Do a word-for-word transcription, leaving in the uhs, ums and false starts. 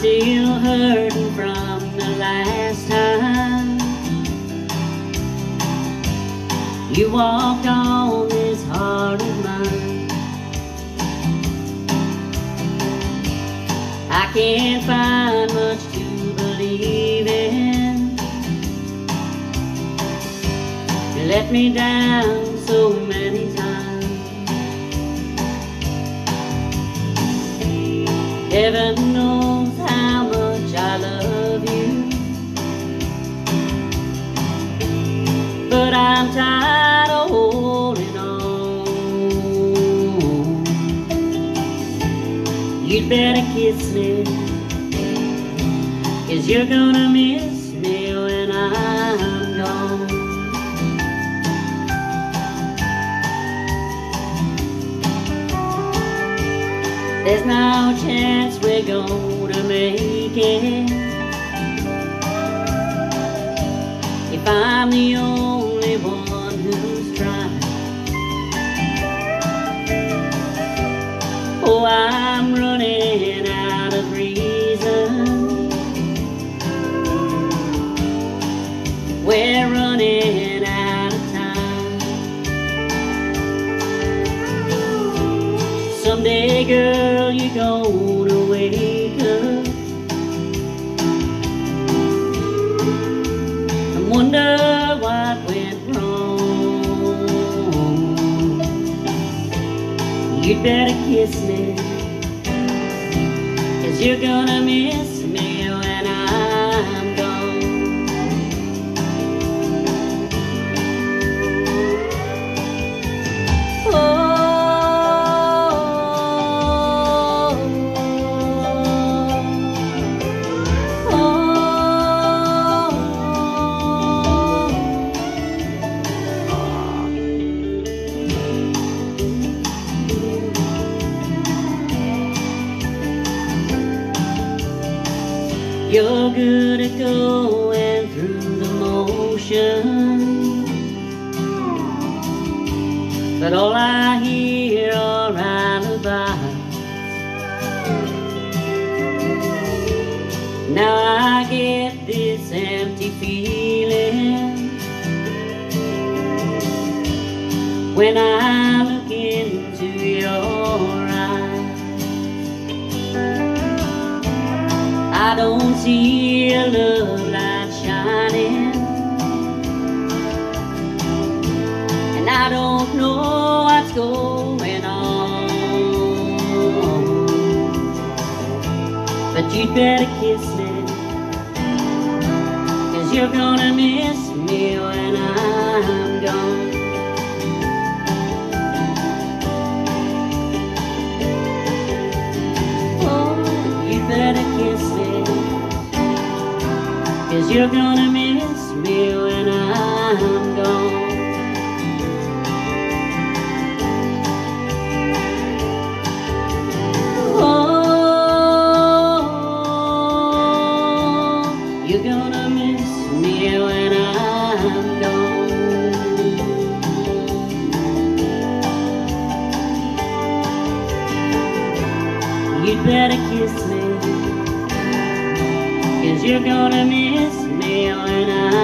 still hurting from the last time you walked on this heart of mine. I can't find much to believe in. You let me down so many times. Heaven knows how much I love you, but I'm tired of holding on. You'd better kiss me, 'cause you're gonna miss me when I'm gone. There's no chance we're gonna make it if I'm the only one who's trying. Oh, I'm running out of reason. We're running out of time. Someday, girl, you're gonna wake up and wonder what went wrong. You'd better kiss me, 'cause you're gonna miss me when I'm gone. Oh, you're good at going through the motions, but all I hear are alibis. Now I get this empty feeling when I look into your eyes. I don't see a love light shining, and I don't know what's going on. But you'd better kiss me, 'cause you're gonna miss me when I'm gone. Oh, you'd better kiss me, 'cause you're gonna miss me when I'm gone. Oh, you're gonna miss me when I'm gone. You'd better kiss me, 'cause you're gonna miss me when I